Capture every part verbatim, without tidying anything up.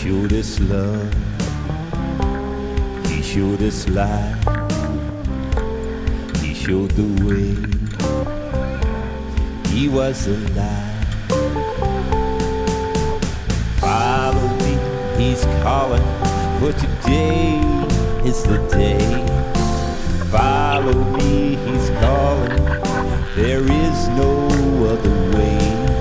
showed us love, he showed us life, he showed the way, he was alive. Follow me, he's calling, for today is the day. Follow me, he's calling, there is no other way.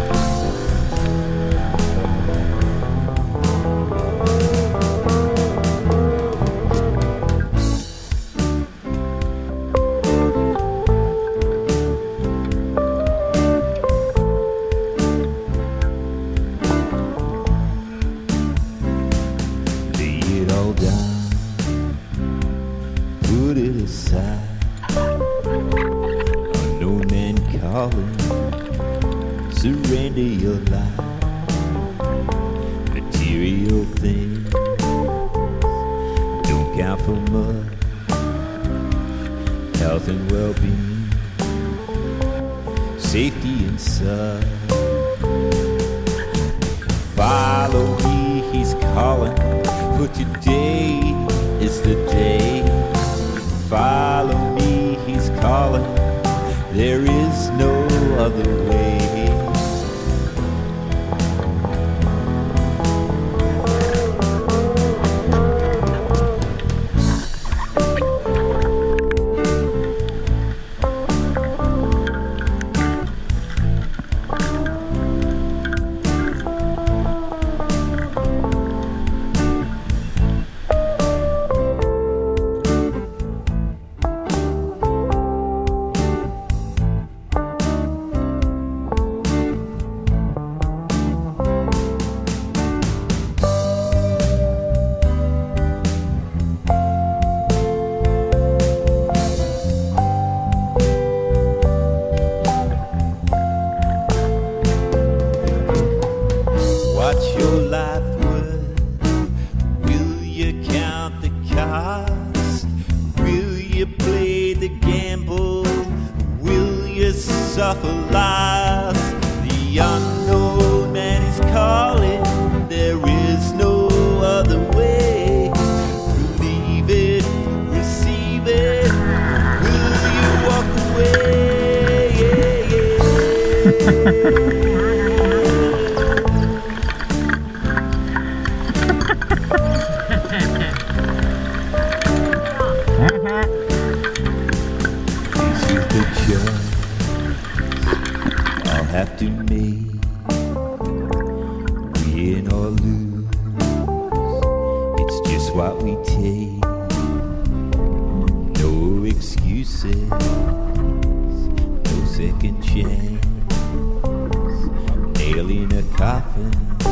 Lay it all down, put it aside. Unknown man calling, surrender your life. Material things don't count for much. Health and well-being, safety and such. Follow me, he's calling, for today is the day. Follow me, he's calling, there is no other way. What's your life worth? Will you count the cost? Will you play the gamble? Will you suffer loss? The unknown man is calling, there is no other way. Believe it, receive it, will you walk away? This is the choice I'll have to make. Win or lose, it's just what we take. No excuses, no second chance. Nail in a coffin,